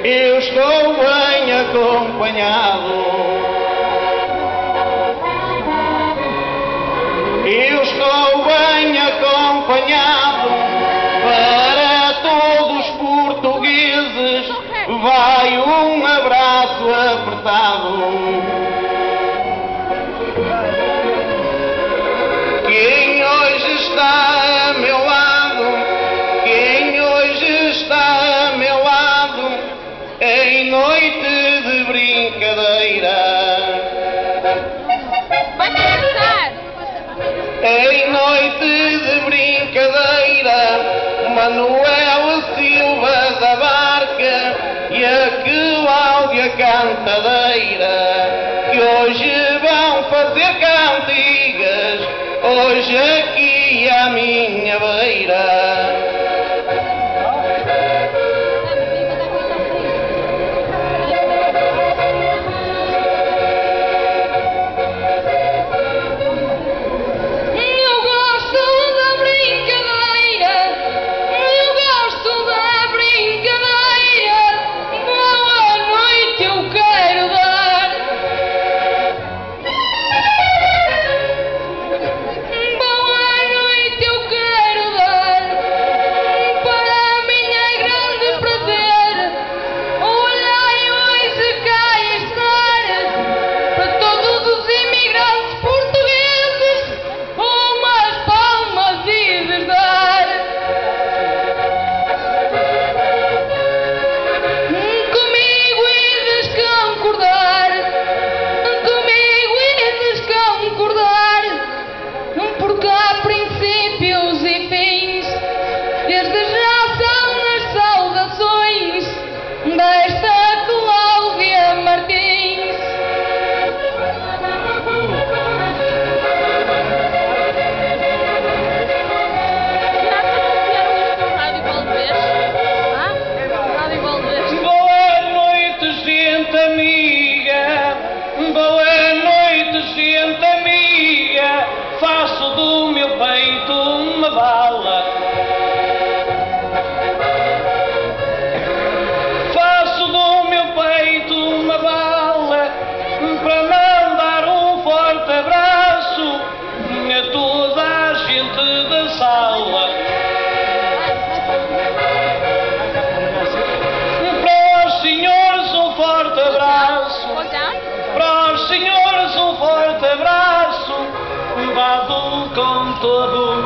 eu estou bem acompanhado. Eu estou bem acompanhado, para todos os portugueses vai um abraço apertado. Quem hoje está a meu lado, quem hoje está a meu lado, em noite de brincadeira. Em noite de brincadeira, Manuel Silva da Barca e a Cláudia Cantadeira, que hoje vão fazer cantigas, hoje aqui à minha beira. Faço do meu peito uma bala, faço do meu peito uma bala, para mandar um forte abraço a toda a gente da sala. Para os senhores um forte abraço, para os senhores um forte abraço, dado com todo